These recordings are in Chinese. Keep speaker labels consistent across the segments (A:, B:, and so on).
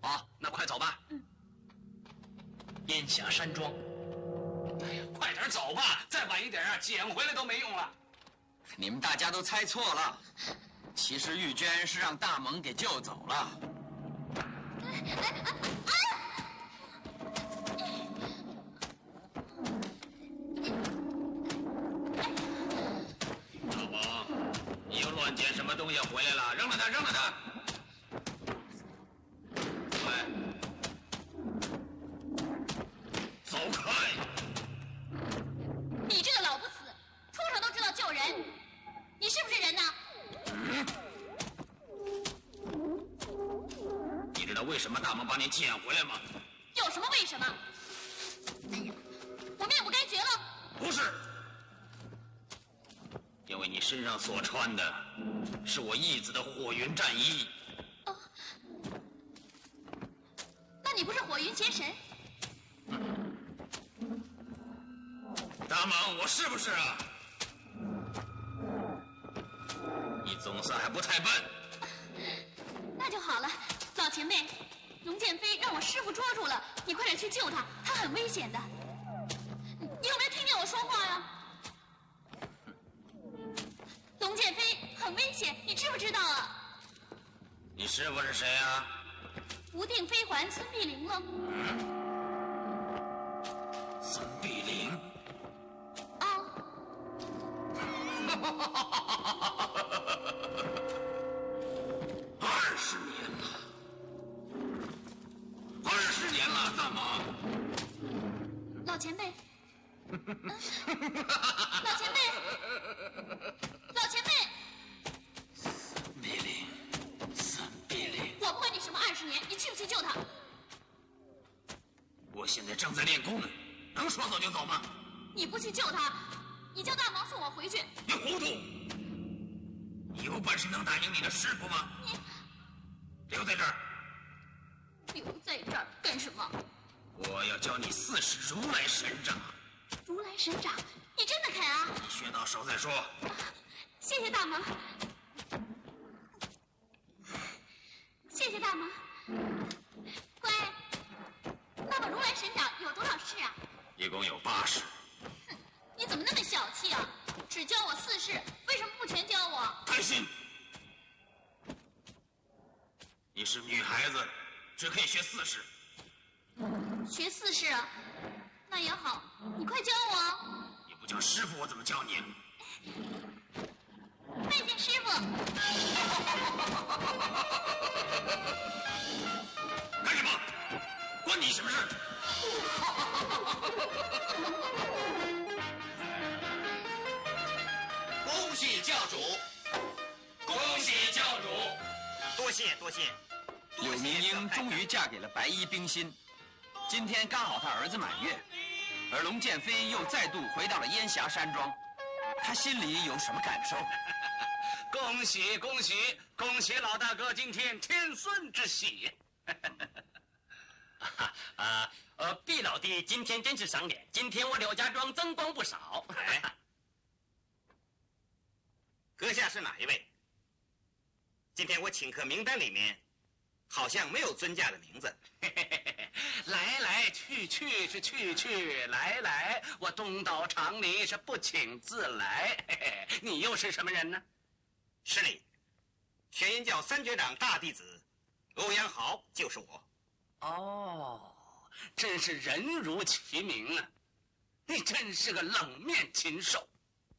A: 好，那快走吧。烟霞山庄。哎呀，快点走吧，再晚一点啊，捡回来都没用了。
B: 你们大家都猜错了，其实玉娟是让大萌给救走了。
A: 大萌，你又乱捡什么东西回来了？扔了它，扔了它！快，走开！
C: 你这个老不死，畜生都知道救人，你是不是人呢？
A: 你知道为什么大萌把你捡回来吗？
C: 有什么为什么？哎呀，我命不该绝了！
A: 不是，因为你身上所穿的是我义子的火云战衣。
C: 哦，那你不是火云邪神？
A: 大萌，我是不是啊？你总算还不太笨。
C: 那就好了，老前辈，龙剑飞让我师傅捉住了，你快点去救他，他很危险的。你有没有听见我说话呀？龙剑飞很危险，你知不知道啊？
A: 你师傅是谁啊？
C: 无定飞环孙碧灵了。
A: 孙碧灵。
C: 啊。
A: 20年了，20年了，大萌。
C: 老前辈。老前辈，老前辈，
A: 孙碧灵，
C: 我不管你什么20年，你去不去救他？
A: 我现在正在练功呢，能说走就走吗？
C: 你不去救他，你叫大毛送我回去。
A: 你糊涂！你有本事能打赢你的师傅吗？
C: 你
A: 留在这儿。
C: 留在这儿干什么？
A: 我要教你4式如来神掌。
C: 如来神掌，你真的肯啊？
A: 你学到手再说。
C: 谢谢大萌，谢谢大萌。乖，那么如来神掌有多少式啊？
A: 一共有8式。
C: 哼，你怎么那么小气啊？只教我4式，为什么不全教我？
A: 贪心！你是女孩子，只可以学4式。
C: 学4式啊？那也好，你快教我。
A: 你不叫师傅，我怎么教你？
C: 拜见师傅。
A: 干什么？关你什么事？
D: 恭喜教主！
A: 恭喜教主！
D: 多谢多谢。
B: 柳明英终于嫁给了白衣冰心，今天刚好他儿子满月，而龙剑飞又再度回到了烟霞山庄，他心里有什么感受？
A: 恭喜恭喜恭喜老大哥今天天孙之喜！
E: 毕老弟今天真是赏脸，今天我柳家庄增光不少。
D: 哎，阁下是哪一位？今天我请客名单里面好像没有尊驾的名字。
A: 来来去去是去去，来来，我东到长林是不请自来。你又是什么人呢？
D: 是你，玄阴教3绝长大弟子欧阳豪就是我。
A: 哦，真是人如其名啊！你真是个冷面禽兽。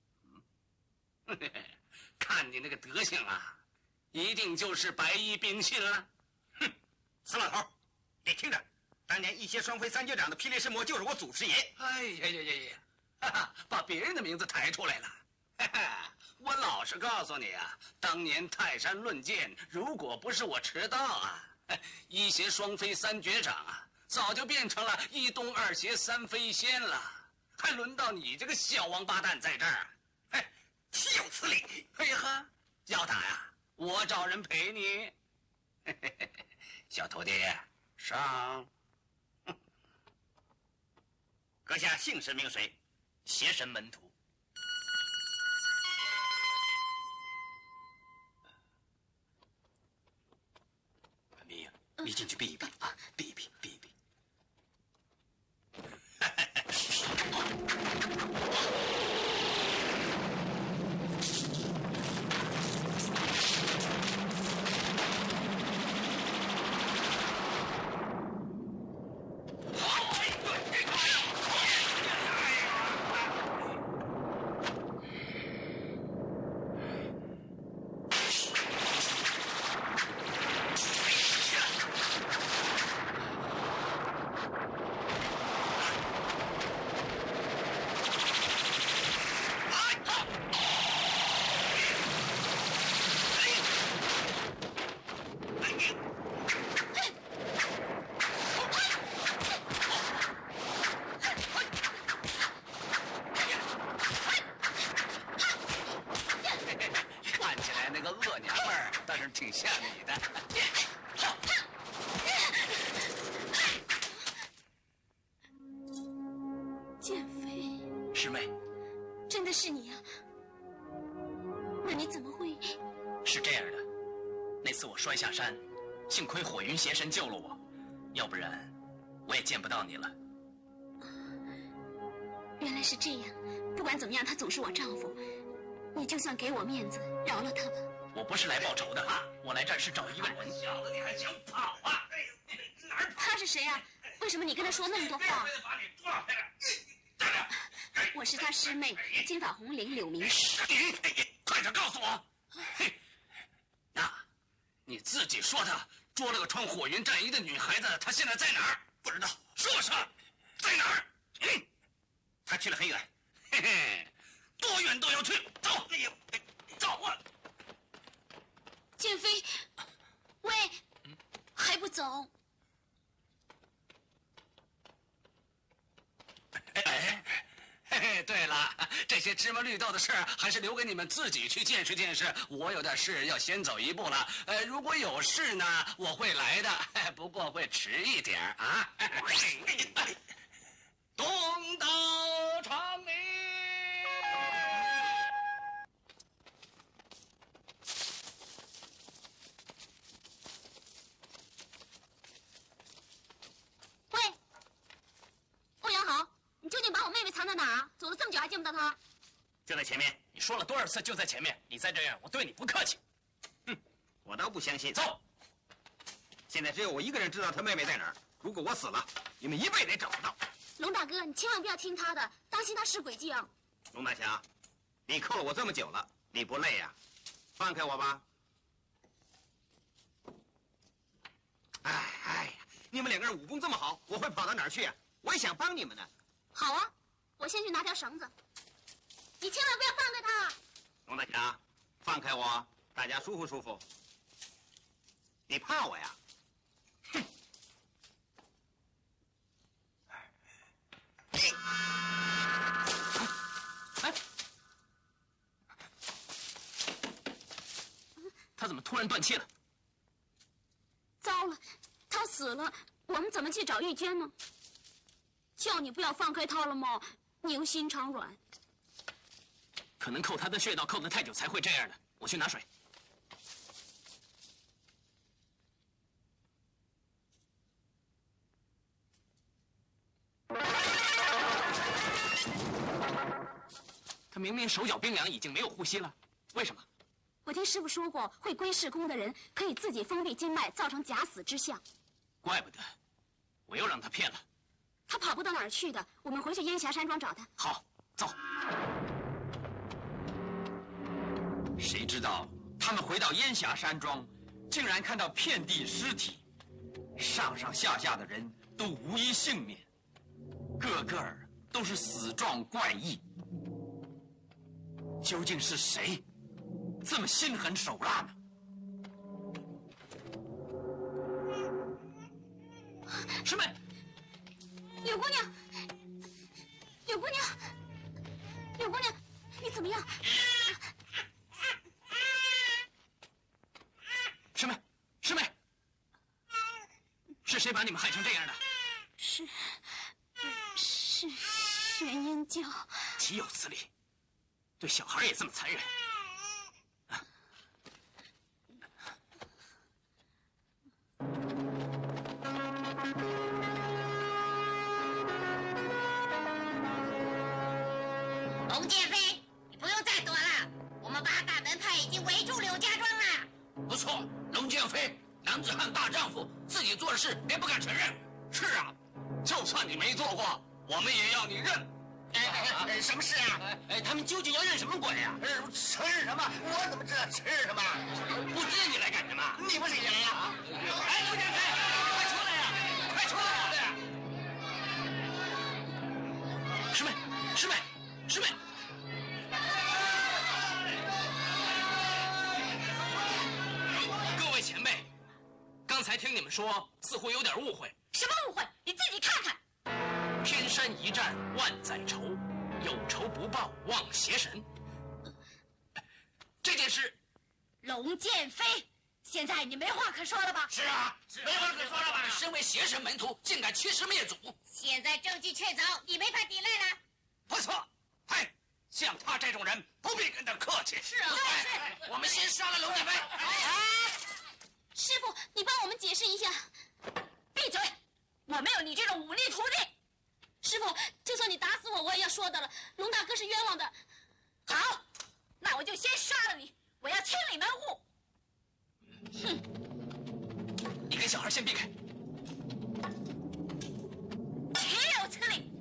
A: 看你那个德行啊，一定就是白衣冰心了。
D: 哼，死老头，你听着，当年一邪双飞3绝长的霹雳神魔就是我祖师爷。
A: 哎呀呀呀呀！哈哈，把别人的名字抬出来了。哈哈，我老实告诉你啊，当年泰山论剑，如果不是我迟到啊，一邪双飞3绝长啊，早就变成了1东2邪3飞仙了，还轮到你这个小王八蛋在这儿？
D: 哎，岂有此理！
A: 嘿呵，要打呀，我找人陪你。小徒弟，上。
D: 阁下姓甚名谁？
E: 邪神门徒。
B: 你进去避一避啊，避一避，避一避。
A: 挺像你的。
C: 剑飞，
B: 师妹，
C: 真的是你啊？那你怎么会？
B: 是这样的，那次我摔下山，幸亏火云邪神救了我，要不然我也见不到你了。
C: 原来是这样，不管怎么样，他总是我丈夫，你就算给我面子，饶了他吧。
B: 我不是来报仇的，我来这儿是找一个人。
A: 小子，你还想跑啊？哪儿跑？
C: 他是谁啊？为什么你跟他说那么多话？
A: 把你抓回来！
C: 我是他师妹，金发红绫柳明。
A: 快点告诉我！嘿，那，你自己说的，捉了个穿火云战衣的女孩子，她现在在哪儿？不知道，说说，在哪儿？
D: 她去了很远，
A: 嘿嘿，多远都要去，走！哎呀，走啊！
C: 剑飞，喂，还不走？
A: 哎，嘿嘿，对了，这些芝麻绿豆的事还是留给你们自己去见识见识。我有点事要先走一步了。如果有事呢，我会来的，不过会迟一点啊。东道长鸣。
C: 喂，欧阳豪，你究竟把我妹妹藏在哪儿？走了这么久还见不到她？
D: 就在前面。
B: 你说了多少次就在前面？你再这样，我对你不客气。
D: 我倒不相信。
B: 走。
D: 现在只有我一个人知道他妹妹在哪儿。如果我死了，你们一辈子也找不到。
C: 龙大哥，你千万不要听他的，当心他使诡计啊！
D: 龙大侠，你扣了我这么久了，你不累呀？放开我吧。哎呀，你们两个人武功这么好，我会跑到哪儿去呀？我也想帮你们呢。
C: 好啊，我先去拿条绳子。你千万不要放开他！
D: 龙大侠，放开我，大家舒服舒服。你怕我呀？哼！
B: 哎，他怎么突然断气了？
C: 糟了，他死了，我们怎么去找玉娟呢？叫你不要放开他了吗？你又心肠软。
B: 可能扣他的穴道扣得太久才会这样的。我去拿水。他明明手脚冰凉，已经没有呼吸了，为什么？
C: 我听师傅说过，会归世功的人可以自己封闭经脉，造成假死之象。
B: 怪不得，我又让他骗了。
C: 他跑不到哪儿去的，我们回去烟霞山庄找他。
B: 好，走。谁知道他们回到烟霞山庄，竟然看到遍地尸体，上上下下的人都无一幸免，个个都是死状怪异。究竟是谁这么心狠手辣呢？师妹，
C: 柳姑娘，柳姑娘，柳姑娘，你怎么样？
B: 师妹，师妹，是谁把你们害成这样的？
C: 是玄阴教。
B: 岂有此理！对小孩也这么残忍！
F: 龙剑飞，你不用再躲了，我们八大门派已经围住柳家庄了。
A: 不错，龙剑飞，男子汉大丈夫，自己做的事别不敢承认。是啊，就算你没做过，我们也要你认。
D: 什么事啊？
E: 他们究竟要认什么鬼呀？
D: 承认什么？我怎么知道承认什么？
E: 不知你来干什么？
D: 你不是也来啊？
E: 哎，龙剑飞，快出来呀！快出来呀！
A: 师妹，师妹，师妹。各位前辈，刚才听你们说，似乎有点误会。
C: 什么误会？你自己看看。
A: 天山一战，万载愁，有仇不报望邪神。这件事，
C: 龙剑飞，现在你没话可说了吧？
A: 是啊，没话可说了吧？身为邪神门徒，竟敢欺师灭祖，
F: 现在证据确凿，你没法抵赖了。
A: 不错。嗨，像他这种人，不必跟他客气。是啊，我们先杀了龙剑飞。
C: 师傅，你帮我们解释一下。闭嘴！我没有你这种忤逆徒弟。师傅，就算你打死我，我也要说的了。龙大哥是冤枉的。好，那我就先杀了你，我要清理门户。
A: 哼！你跟小孩先避开。
C: 岂有此理！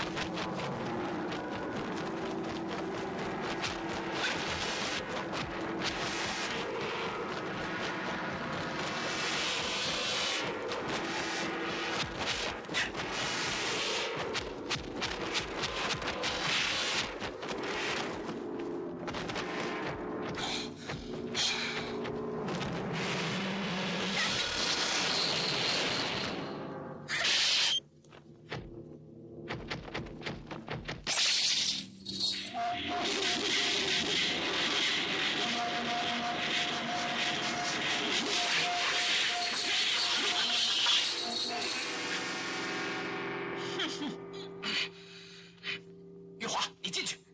A: 玉华，你进去。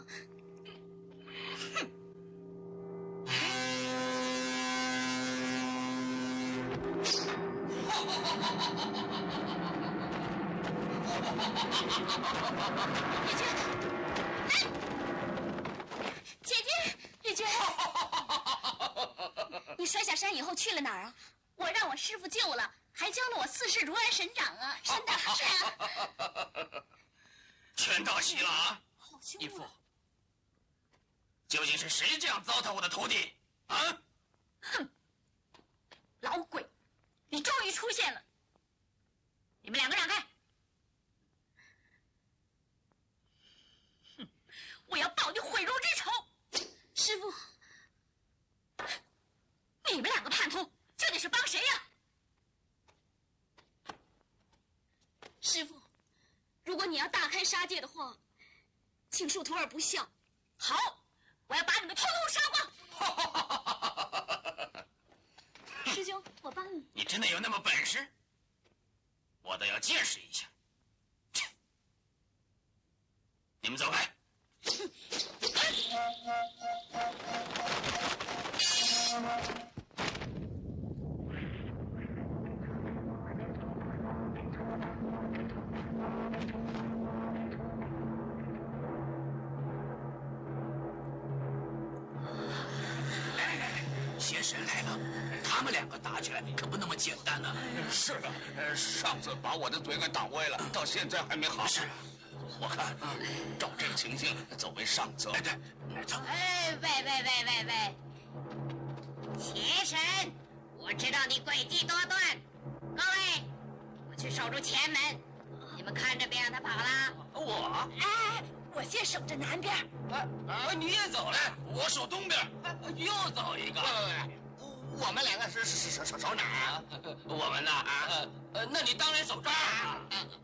C: 姐姐，玉娟，你摔下山以后去了哪儿啊？我让我师傅救了，还教了我四世如来神掌啊！真的是啊。
A: 全道喜了啊！
C: 好凶
A: 义父
C: 啊！，
A: 究竟是谁这样糟蹋我的徒弟？啊！
C: 哼，老鬼，你终于出现了！你们两个让开！哼，我要报你毁容之仇！师傅，你们两个叛徒究竟是帮谁呀？师傅，如果你要大开杀戒的话，请恕徒儿不孝。好，我要把你们统统杀光！师兄，我帮你。
A: 你真的有那么本事？我倒要见识一下。切，你们走开。邪神来了，他们两个打起来可不那么简单呢。
G: 是啊，上次把我的嘴给挡歪了，到现在还没好。
A: 是啊，我看照这个情形，走为上策。哎，对，走。
F: 哎，喂！邪神，我知道你诡计多端。各位，我去守住前门，你们看着别让他跑了。
E: 我，
C: 哎，我先守着南边。
E: 你也走了，
A: 我守东边。
E: 又走一个。
D: 我们两个是守哪儿啊？
E: 我们呐，那你当然守这儿啊。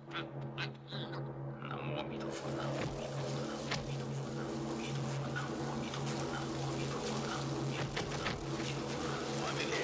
A: 南无阿弥陀佛，南无阿弥陀佛，南无阿弥陀佛，南无阿弥陀佛，南无阿弥陀佛，南无阿弥陀佛，南无阿弥陀佛，南无阿弥陀佛，南无阿弥陀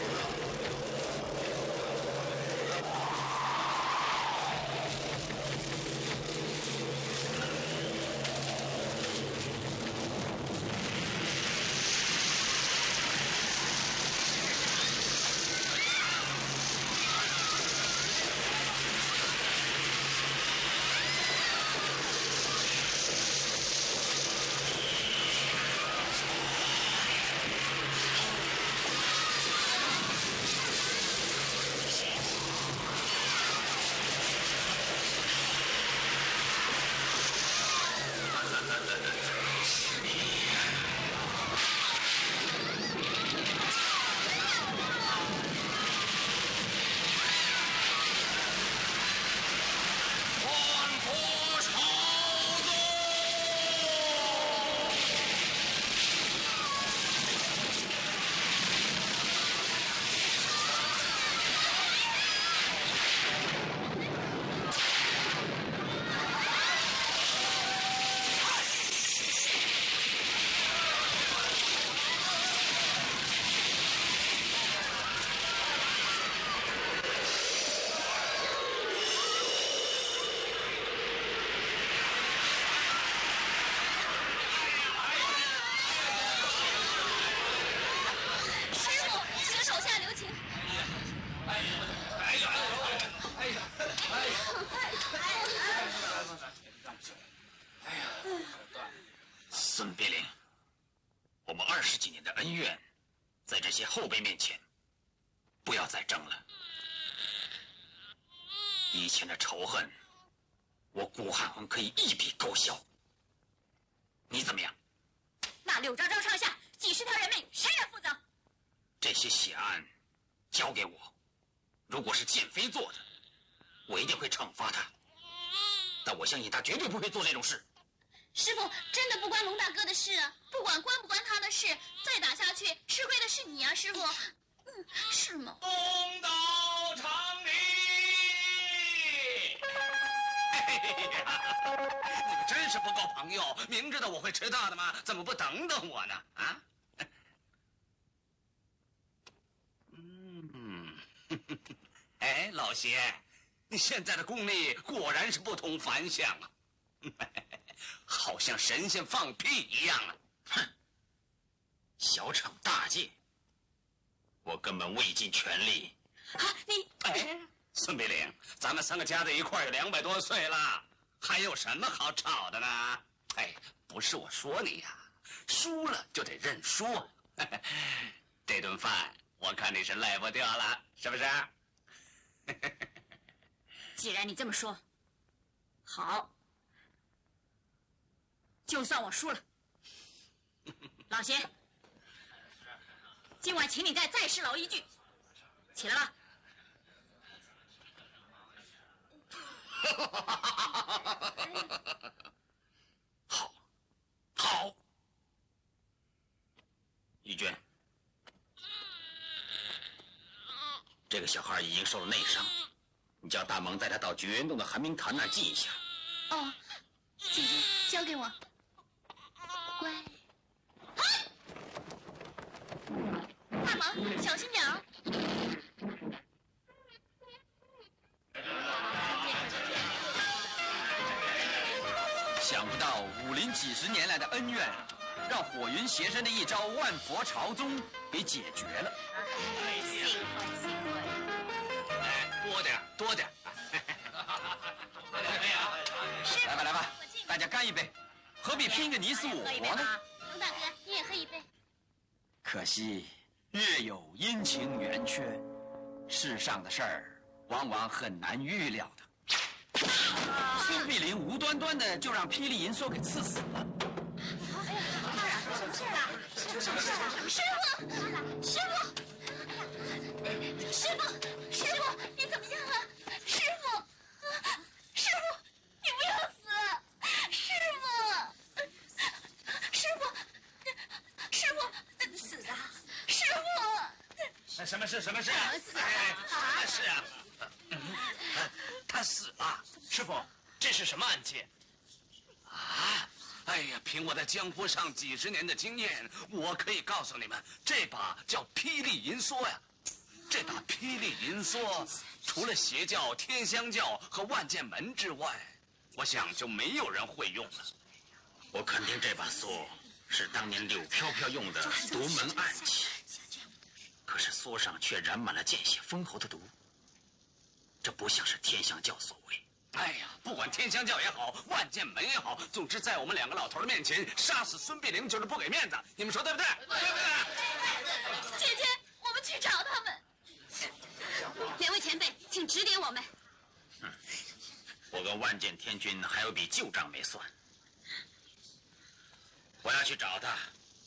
B: 些后辈面前，不要再争了。以前的仇恨，我顾汉宏可以一笔勾销。你怎么样？
C: 那柳昭昭上下几十条人命，谁来负责？
B: 这些血案交给我，如果是建飞做的，我一定会惩罚他。但我相信他绝对不会做这种事。
C: 师傅，真的不关龙大哥的事啊！不管关不关他的事，再打下去吃亏的是你啊，师傅。是吗？
A: 公道成立。你们真是不够朋友，明知道我会迟到的吗？怎么不等等我呢？啊？哎，老邪，你现在的功力果然是不同凡响啊！好像神仙放屁一样啊！
B: 哼，小惩大戒，我根本未尽全力。
C: 啊，你
A: 哎，孙碧玲，咱们三个加在一块儿有200多岁了，还有什么好吵的呢？哎，不是我说你呀，输了就得认输啊！这顿饭我看你是赖不掉了，是不是？
C: 既然你这么说，好，就算我输了。老邪，今晚请你再侍老一句，起来吧。
B: 好，好，玉娟，这个小孩已经受了内伤，你叫大萌带他到绝缘洞的寒冰潭那儿静一下。
C: 哦，姐姐，交给我，乖。大萌，小心点儿。
B: 想不到武林几十年来的恩怨，让火云邪神的一招万佛朝宗给解决了。
F: 幸会幸会。
A: 哎，多点。
B: 来吧来吧，大家干一杯，何必拼个你死我活呢？
C: 龙大哥，你也喝一杯。
B: 可惜月有阴晴圆缺，世上的事儿往往很难预料的。孙碧玲无端端的就让霹雳银梭给刺死了。
C: 什么事啊？出什么事啊？师傅，你怎么样啊？师傅，你不要死！师傅，死啊！师傅，
A: 什么事？
C: 死啊！
A: 是啊，他死了。
E: 师傅，这是什么案件？
A: 啊！哎呀，凭我在江湖上几十年的经验，我可以告诉你们，这把叫霹雳银梭呀。这把霹雳银梭，除了邪教天香教和万剑门之外，我想就没有人会用了。
B: 我肯定这把梭是当年柳飘飘用的独门暗器，可是梭上却染满了见血封喉的毒，这不像是天香教所为。
A: 哎呀，不管天香教也好，万剑门也好，总之在我们2个老头的面前杀死孙碧玲就是不给面子，你们说对不对？对不对？
C: 姐姐，我们去找他们。两位前辈，请指点我们。
B: 我跟万剑天君还有笔旧账没算，我要去找他。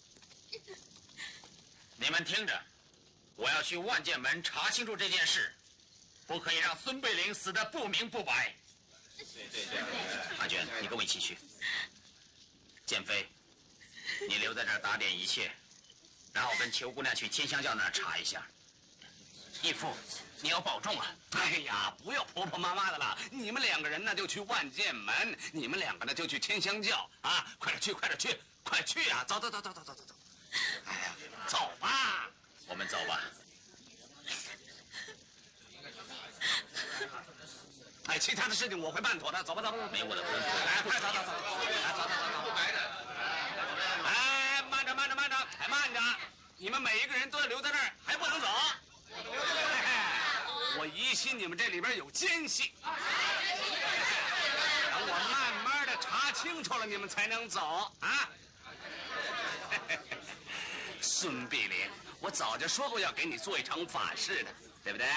B: 你们听着，我要去万剑门查清楚这件事，不可以让孙碧玲死得不明不白。对，阿娟，你跟我一起去。剑飞，你留在这儿打点一切，然后跟裘姑娘去天香教那儿查一下。
E: 义父，你要保重啊！
A: 哎呀，不要婆婆妈妈的了，你们2个人呢就去万剑门，你们2个呢就去天香教啊！快去啊！走！哎呀，走吧，
B: 我们走吧。
A: 哎，其他的事情我会办妥的，走吧。
B: 没我的吩咐。
A: 来，快走！哎，慢着！你们每一个人都要留在这儿，还不能走。我疑心你们这里边有奸细，等我慢慢的查清楚了，你们才能走啊！ 孙碧莲，我早就说过要给你做一场法事的，对不对？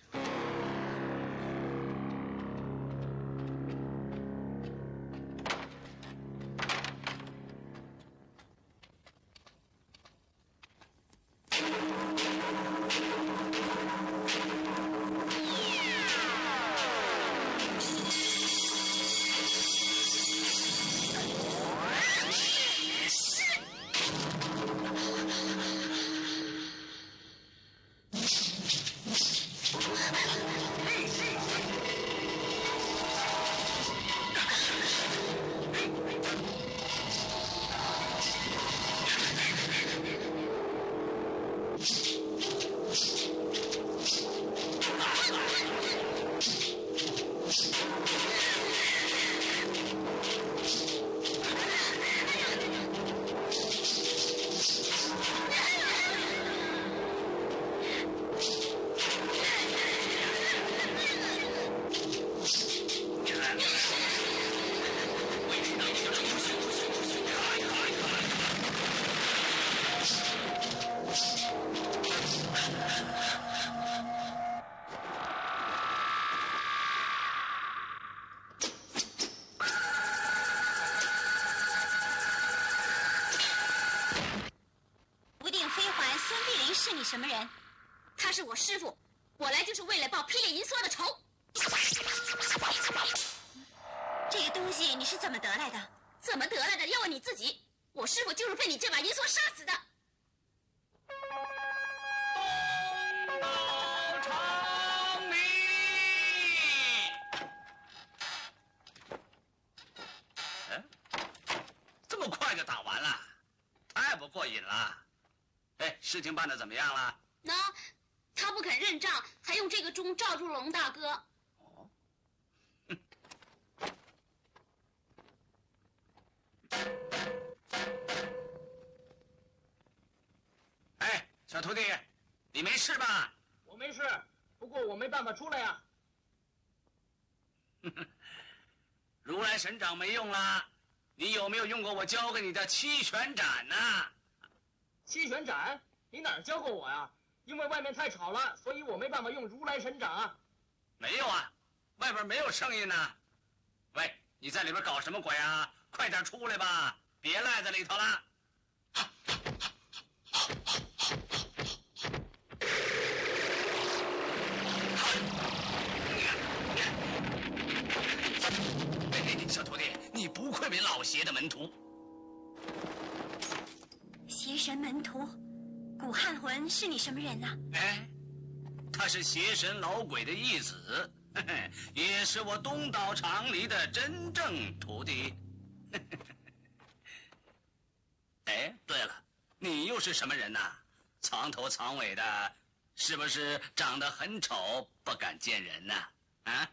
C: 是你什么人？他是我师父，我来就是为了报霹雳银梭的仇。这个东西你是怎么得来的？怎么得来的要问你自己。我师父就是被你这把银梭杀死的。
A: 东道长明，这么快就打完了，太不过瘾了。哎，事情办得怎么样了？
C: 那他不肯认账，还用这个钟罩住了龙大哥。
A: 哦，哎，小徒弟，你没事吧？
E: 我没事，不过我没办法出来呀。
A: 如来神掌没用了，你有没有用过我教给你的七旋斩呢？
E: 七旋斩？你哪儿教过我呀？因为外面太吵了，所以我没办法用如来神掌啊。
A: 没有啊，外边没有声音呢。喂，你在里边搞什么鬼啊？快点出来吧，别赖在里头了。小徒弟，你不愧为老邪的门徒。
C: 邪神门徒，古汉魂是你什么人呢？
A: 哎，他是邪神老鬼的义子，也是我东岛长离的真正徒弟。哎，对了，你又是什么人呐？藏头藏尾的，是不是长得很丑，不敢见人呢？啊？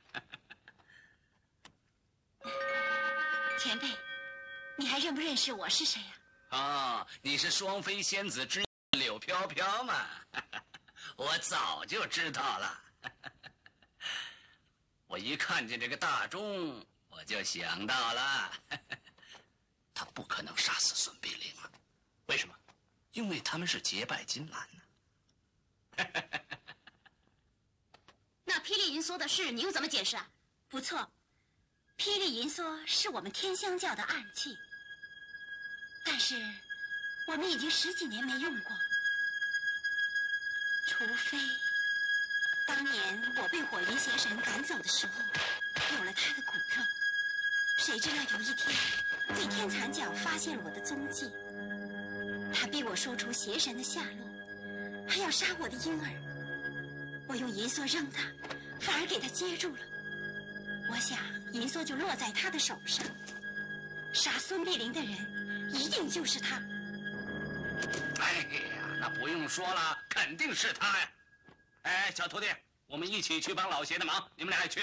C: 前辈，你还认不认识我是谁呀？
A: 哦，你是双飞仙子之柳飘飘嘛？我早就知道了。我一看见这个大钟，我就想到了，他不可能杀死孙碧玲了。为什么？因为他们是结拜金兰呢。
C: 那霹雳银梭的事，你又怎么解释啊？不错，霹雳银梭是我们天香教的暗器，但是我们已经10几年没用过，除非当年我被火云邪神赶走的时候有了他的骨肉，谁知道有一天对天残角发现了我的踪迹，他逼我说出邪神的下落，还要杀我的婴儿，我用银梭扔他，反而给他接住了。我想银梭就落在他的手上，杀孙碧玲的人一定就是他。
A: 哎呀，那不用说了，肯定是他呀！哎，小徒弟，我们一起去帮老邪的忙，你们俩也去。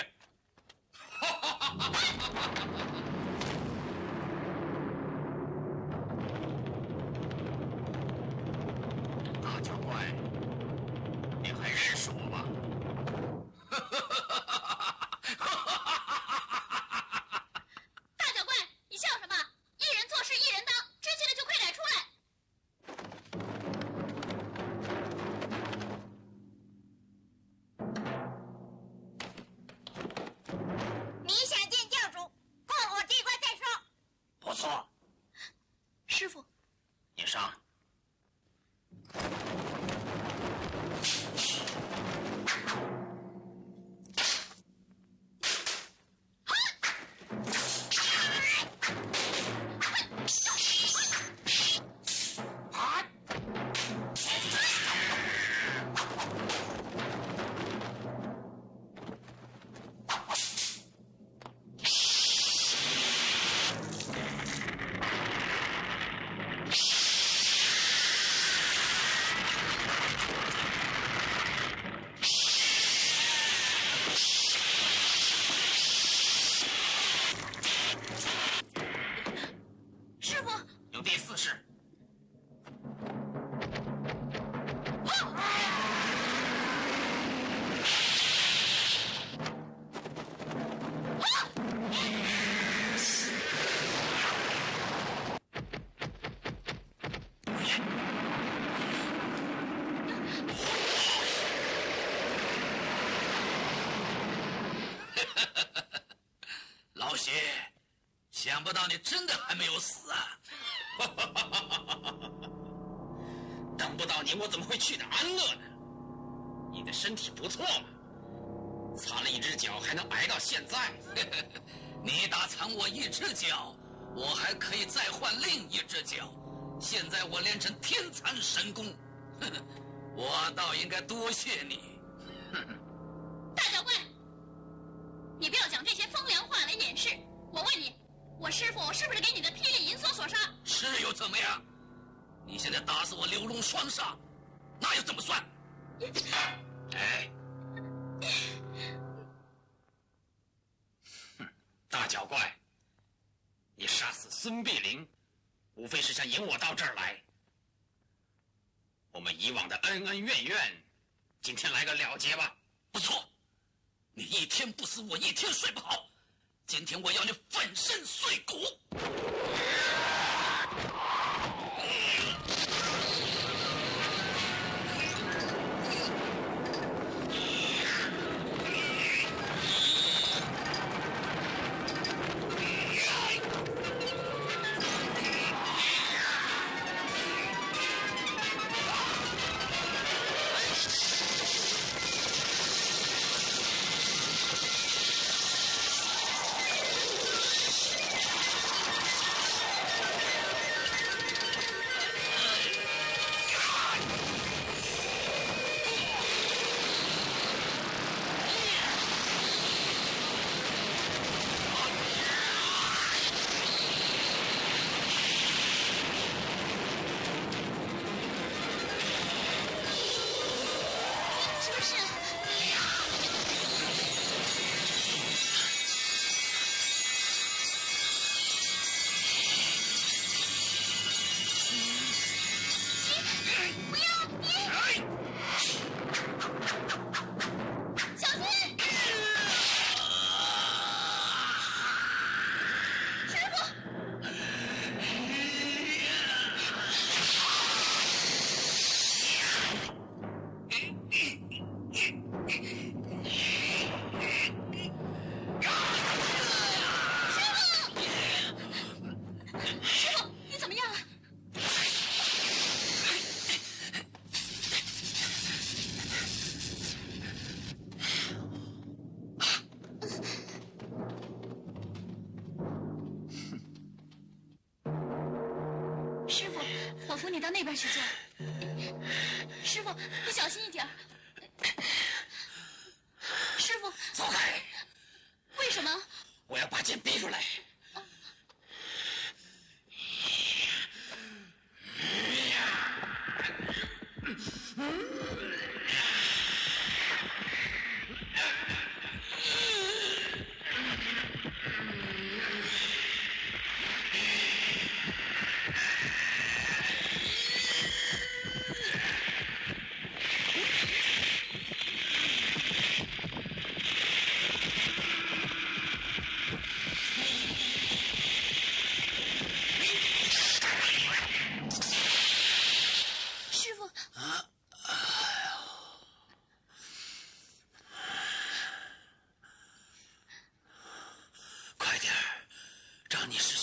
G: 大脚怪，你还认识我吗？
C: 大脚怪，你笑什么？一人做事一人当，知趣的就快点出来。
F: 你想见教主，过我这关再说。
A: 不错，
C: 师傅，
A: 你上。有第4式。老许，想不到你真的还没有死啊！等不到你，我怎么会去的安乐呢？你的身体不错嘛，残了1只脚还能挨到现在。你打残我1只脚，我还可以再换另1只脚。现在我练成天残神功，我倒应该多谢你。
C: 大脚怪，你不要讲这些风凉话来掩饰。我问你，我师傅是不是给你的霹雳银锁所杀？
A: 是又怎么样？你现在打死我刘龙双杀，那又怎么算？哎，大脚怪，你杀死孙碧玲，无非是想引我到这儿来。我们以往的恩恩怨怨，今天来个了结吧。不错，你一天不死，我一天睡不好。今天我要你粉身碎骨。
C: 我扶你到那边去坐。师傅，你小心一点。师傅，
A: 走开！
C: 为什么？
A: 我要把剑逼出来。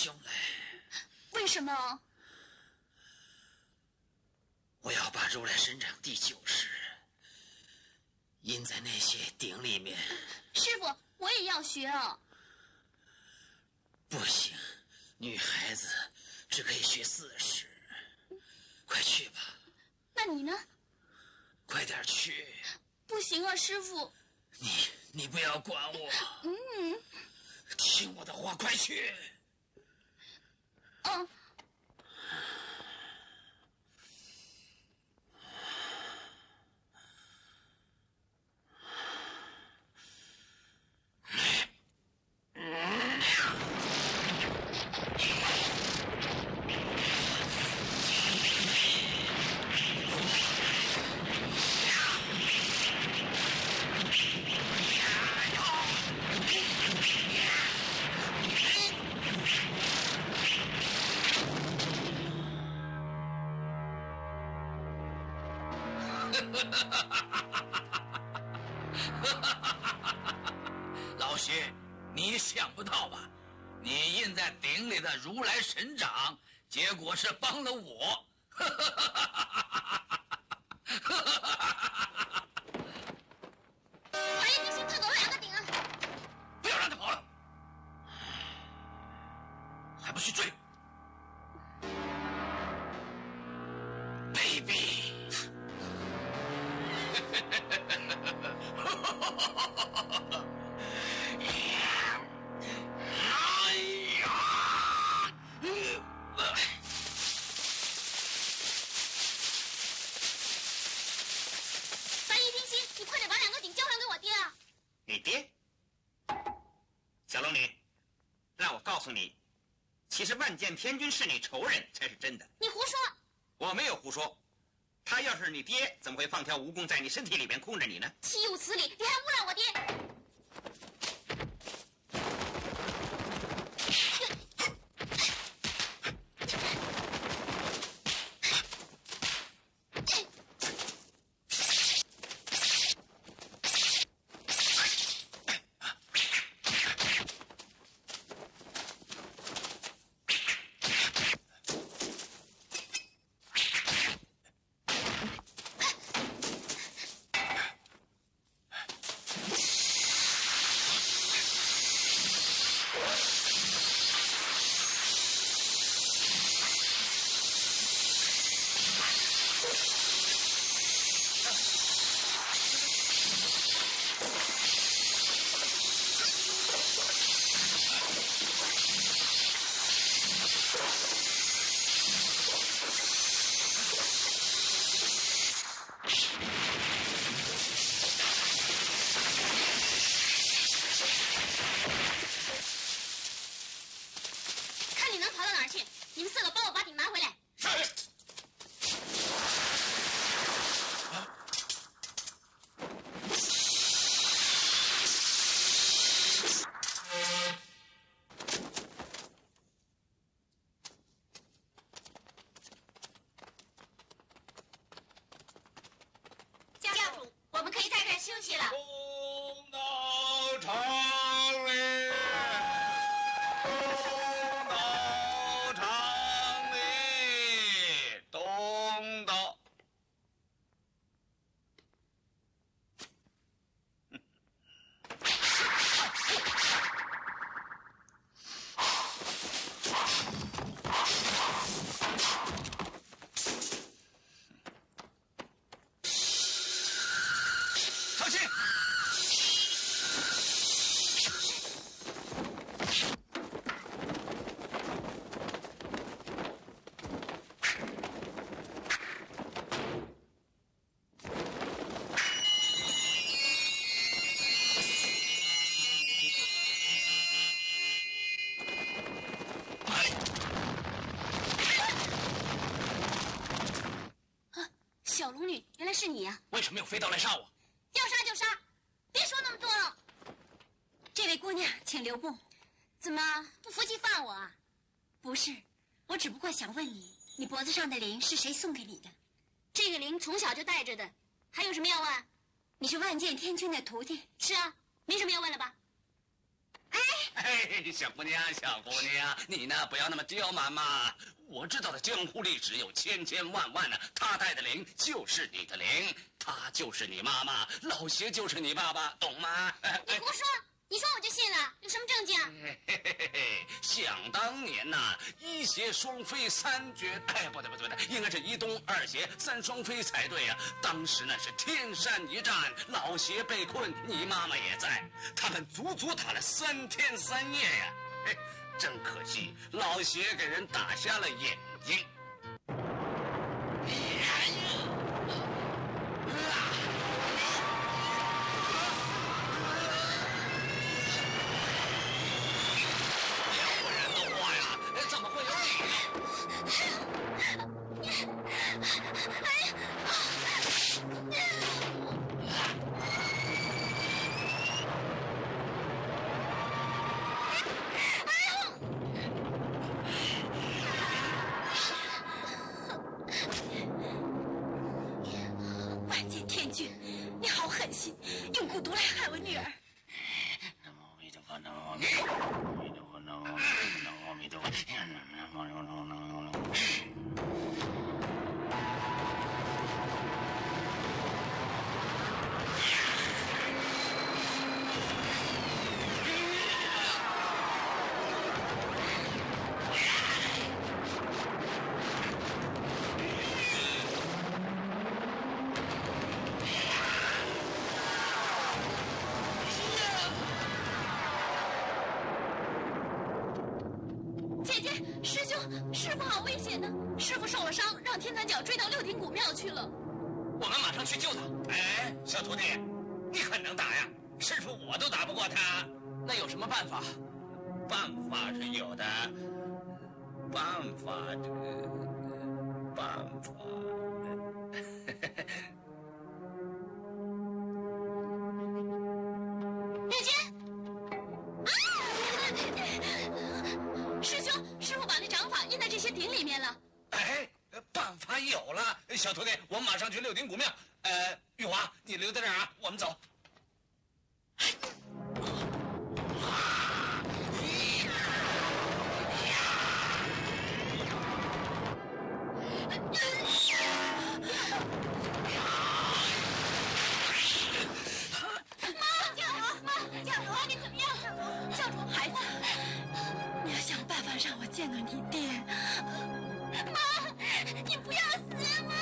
H: 兄来。
C: 为什么？
H: 我要把如来神掌第9式印在那些鼎里面。
C: 师傅，我也要学哦。
H: 不行，女孩子只可以学4式。快去吧。
C: 那你呢？
H: 快点去。
C: 不行啊，师傅。
H: 你不要管我。听我的话，快去。
C: 嗯。
H: 老徐，你想不到吧？你印在鼎里的如来神掌，结果是帮了我。
C: 二爷，你先撤走了2个鼎啊！
H: 不要让他跑了，还不去追，baby。
C: 白衣天心，你快点把2个鼎交还给我爹啊！
D: 你爹？小龙女，让我告诉你，其实万剑天君是你仇人才是真的。
C: 你胡说！
D: 我没有胡说，他要是你爹，怎么会放条蜈蚣在你身体里边控制你呢？
C: 岂有此理！你还诬赖我爹！看你能跑到哪儿去！你们4个帮我把鼎拿回来。教主，我们可以在这儿休息了。
G: 东道场里，东道场里，东道。
H: 小心！
C: 小龙女，原来是你啊！
H: 为什么又飞刀来杀我？
C: 要杀就杀，别说那么多了。这位姑娘，请留步。怎么不服气放我啊？不是，我只不过想问你，你脖子上的铃是谁送给你的？这个铃从小就带着的。还有什么要问？你是万剑天君的徒弟？是啊，没什么要问了吧？
D: 哎，
A: 小姑娘，小姑娘，你呢不要那么刁蛮嘛。我知道的江湖历史有千千万万呢，他带的灵就是你的灵，他就是你妈妈，老邪就是你爸爸，懂吗？
C: 你胡说！你说我就信了，有什么证据啊？
A: 嘿嘿嘿嘿，想当年呐，一邪双飞三绝，哎，不对，应该是一东二邪三双飞才对呀。当时那是天山一战，老邪被困，你妈妈也在，他们足足打了3天3夜呀。嘿，真可惜，老邪给人打瞎了眼睛。
C: 用蛊毒来害我女儿。
G: 南无阿弥陀佛，南无阿弥陀佛，南无阿弥陀佛，南无阿弥陀佛，南无阿弥陀佛，南无阿弥陀佛。
C: 师傅好危险呢！师傅受了伤，让天残角追到六顶古庙去了。
A: 我们马上去救他。哎，小徒弟，你很能打呀！师傅我都打不过他，那有什么办法？办法是有的，办法。
C: 月君，师兄，师傅把那掌法印在这些鼎里面了。
A: 哎，办法有了，小徒弟，我们马上去六顶古庙。玉华，你留在这儿啊，我们走。
C: 让我见到你爹，妈，你不要死，妈！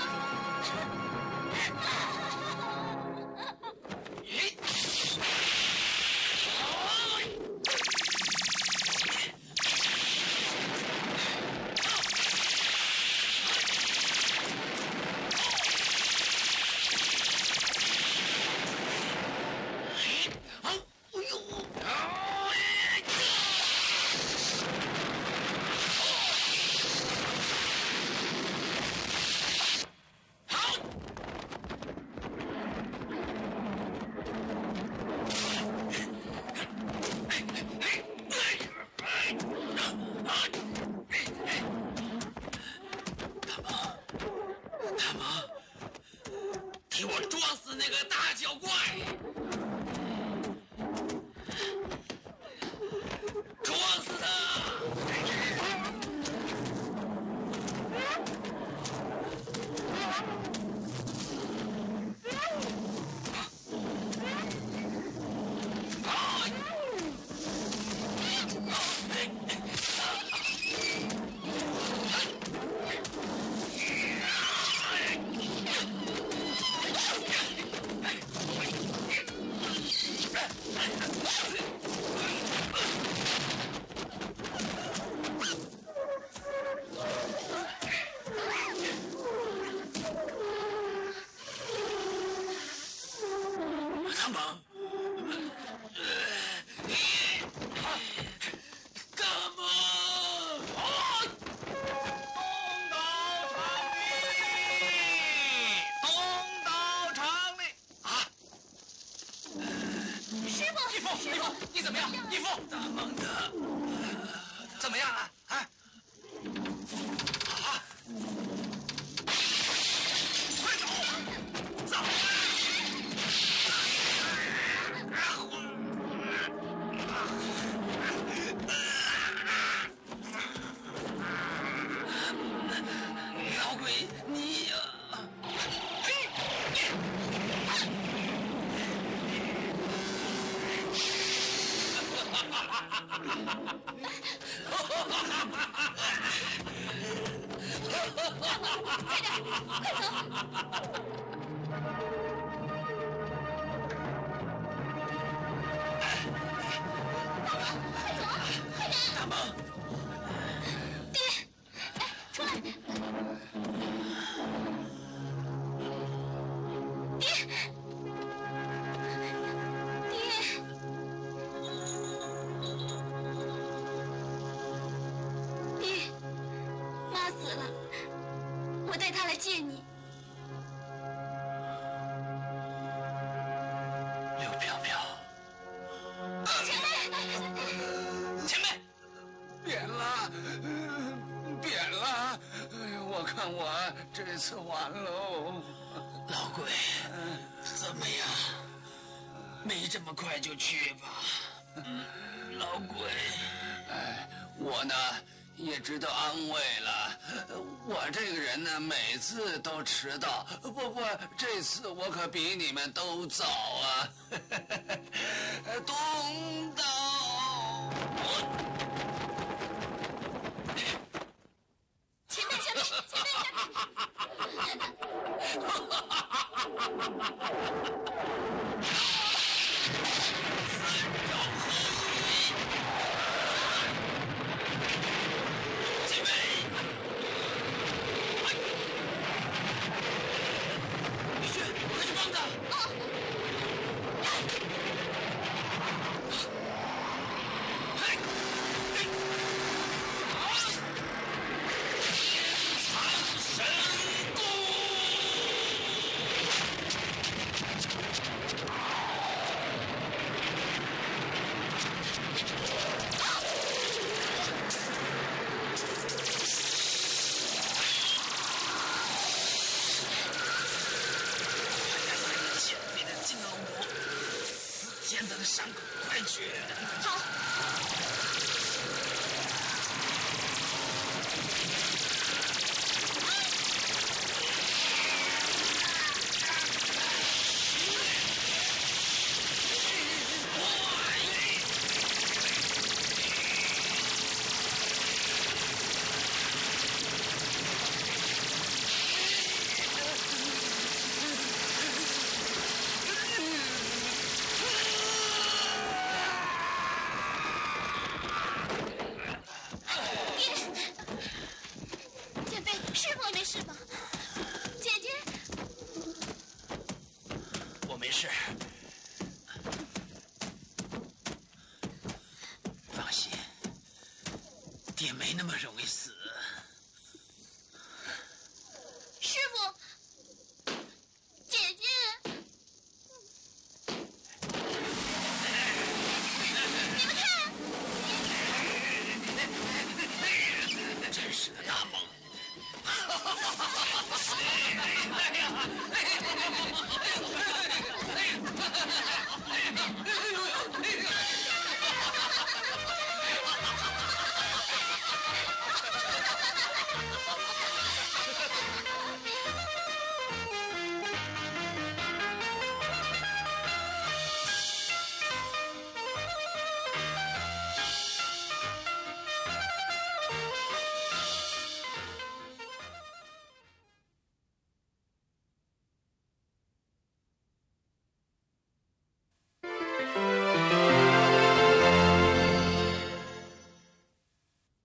A: 你怎么样，义父？大蒙的，怎么样啊？啊？快走！走！
C: 快点，快走！
H: 大梦，
C: 爹，哎，出来！爹，爹，妈死了，我带她来见你。
H: 刘飘飘。前辈，扁了，扁了！哎呀，我看我这次完喽。老鬼，怎么样？没这么快就去吧。老鬼，哎，我呢也知道安慰了。我这个人呢，每次都迟到。不，这次我可比你们都早啊。东道。
C: 前辈！
H: 现在的伤口快去！
C: 好。
H: 爹没那么容易死。